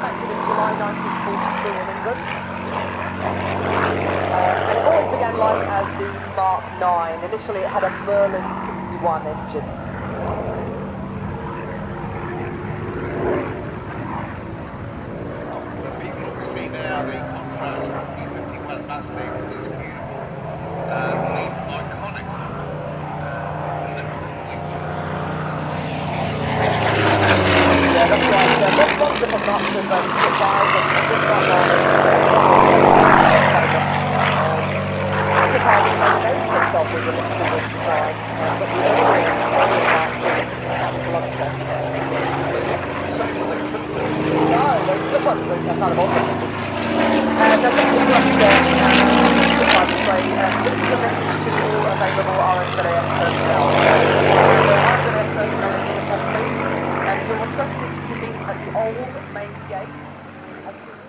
manufactured in July 1943 in England. And it always began life as the Mark 9. Initially it had a Merlin 61 engine. The people will see now the contrast from P51 Mustang with this beautiful, neat, iconic Yeah, that's right. There's lots of different marks of Spitfires, and this one Spitfire remains itself as a distinguished design, but the only marks are the kilometre. No, there's still ones that are kind of odd. And just to Spitfire display, this is a message to all available RNZAF personnel. RNZAF personnel in uniform, please. You're requested to meet at the old main gate.